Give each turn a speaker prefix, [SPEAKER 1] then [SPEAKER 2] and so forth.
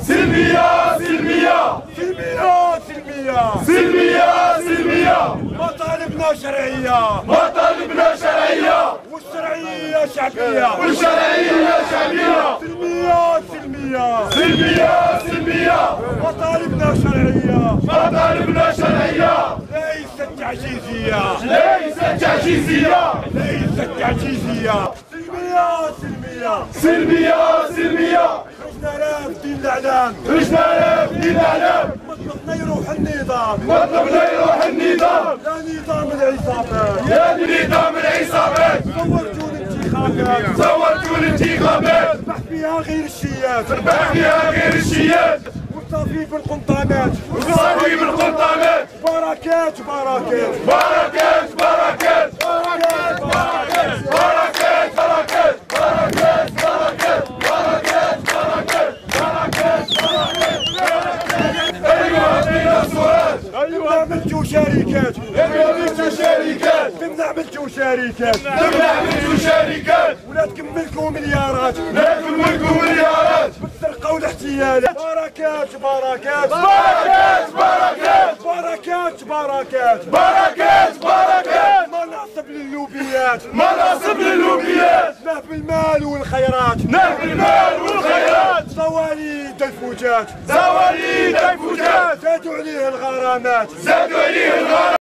[SPEAKER 1] سلمية سلمية
[SPEAKER 2] سلمية سلمية
[SPEAKER 1] سلمية سلمية
[SPEAKER 2] مطالبنا شرعية
[SPEAKER 1] مطالبنا شرعية
[SPEAKER 2] والشرعية شعبية
[SPEAKER 1] والشرعية شعبية
[SPEAKER 2] سلمية سلمية
[SPEAKER 1] سلمية سلمية
[SPEAKER 2] مطالبنا شرعية
[SPEAKER 1] مطالبنا شرعية
[SPEAKER 2] ليست تعجيزية
[SPEAKER 1] ليست تعجيزية
[SPEAKER 2] ليست تعجيزية سلمية سلمية
[SPEAKER 1] سلمية سلمية
[SPEAKER 2] خرجنا في دين الإعلام
[SPEAKER 1] خرجنا في دين الإعلام
[SPEAKER 2] مطلبنا يروح النظام
[SPEAKER 1] مطلبنا يروح النظام
[SPEAKER 2] يا نظام العصابات
[SPEAKER 1] يا نظام العصابات
[SPEAKER 2] صورتوا الانتخابات
[SPEAKER 1] صورتوا الانتخابات
[SPEAKER 2] ربح فيها غير الشيات
[SPEAKER 1] ربح فيها غير الشيات
[SPEAKER 2] والصافي بالقنطامات
[SPEAKER 1] وصافي بالقنطامات
[SPEAKER 2] بركات بركات
[SPEAKER 1] بركات بركات
[SPEAKER 2] بركات بركات
[SPEAKER 1] بركات بركات بركات بركات بركات بركات بركات ايوه بينا السؤال
[SPEAKER 2] ايوه عملتوا شركات
[SPEAKER 1] عملتوا شركات
[SPEAKER 2] كنا عملتوا شركات
[SPEAKER 1] عملتوا شركات
[SPEAKER 2] ولا تكملكم مليارات
[SPEAKER 1] لا تملكوا مليارات
[SPEAKER 2] بالسرقه والاحتيالات بركات بركات
[SPEAKER 1] بركات بركات
[SPEAKER 2] بركات بركات
[SPEAKER 1] بركات بركات
[SPEAKER 2] مناصب للوبيات
[SPEAKER 1] مناصب للوبيات
[SPEAKER 2] نهب المال والخيرات
[SPEAKER 1] نهب المال والخيرات
[SPEAKER 2] صواليد الفوجات
[SPEAKER 1] زواليد الفوجات
[SPEAKER 2] زادوا عليه الغرامات
[SPEAKER 1] زادوا عليه الغرام